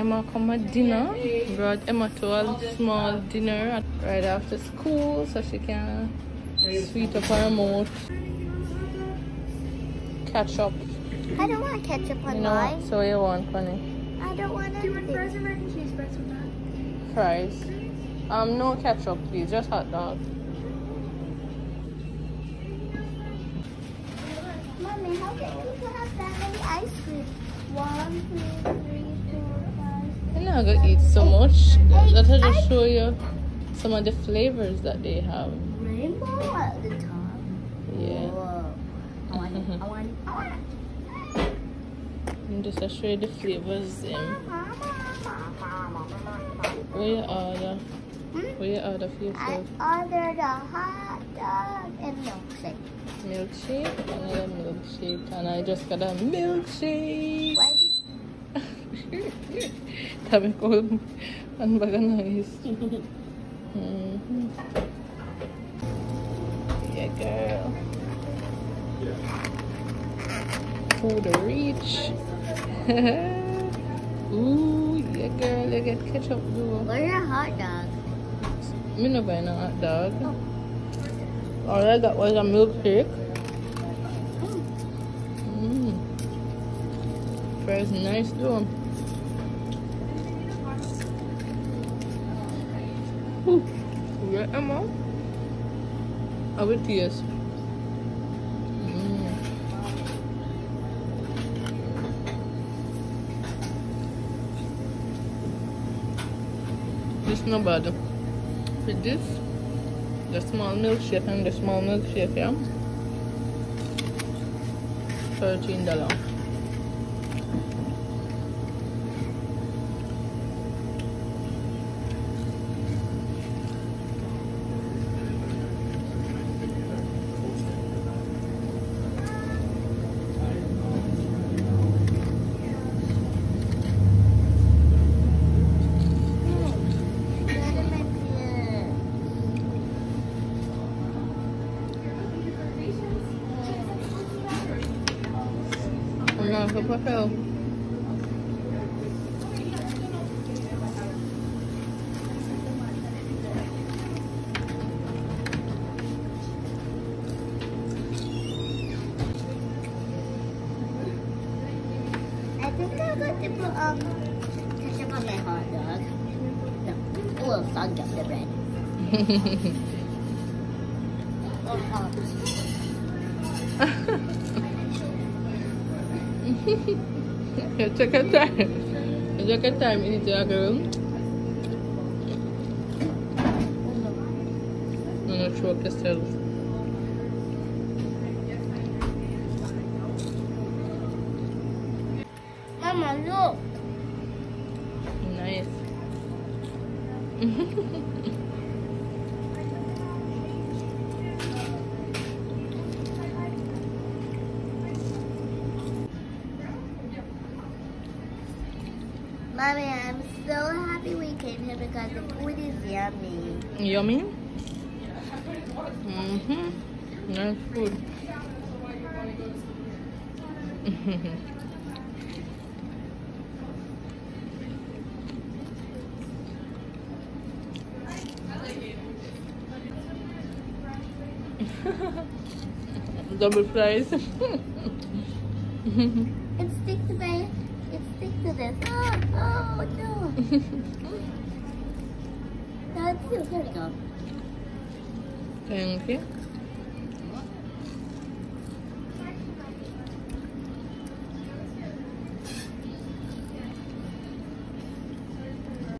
Emma come at dinner. Brought Emma to a small dinner right after school so she can sweet up her mouth. Ketchup. I don't want ketchup on You know mine. what? So you want, Connie? I don't want Do you want anything. fries or mac and cheese bites with that? Fries. No ketchup, please. Just hot dog. Mommy, how can you have that many ice cream? 1, 2, 3, 4, 5. You're not gonna eat so much. Hey, Let her just show you some of the flavors that they have. Rainbow at the top. Yeah. Whoa. I want it. I want it. I want it. And just to show you the flavors. Where you order? Where you order for I yourself? ordered a hot dog and milkshake. Milkshake? Another milkshake. And I just got a milkshake. Why did Sabi ko, ano ba ka nice? Yeah, girl. For the reach. Ooh, yeah, girl. You get ketchup, though. Where's your hot dog? Me no buy no hot dog. All I got was a milkshake. Fries nice though. Ooh, yeah, Emma. I will taste. This no bad. With this, the small milkshake and the small milkshake, yeah. $13. Wala sa papel. I think I'm going to put ketchup on my hot dog. No, a little soggy up the bread. Yeah, take your time. Take your time, eat it, girl. I'm not sure yourself. Mama, look. Nice. Mommy, I'm so happy we came here because the food is yummy. Yummy? Nice food. Double fries. It sticks to my, it sticks to this. Oh no. That's too. There we go. Thank you.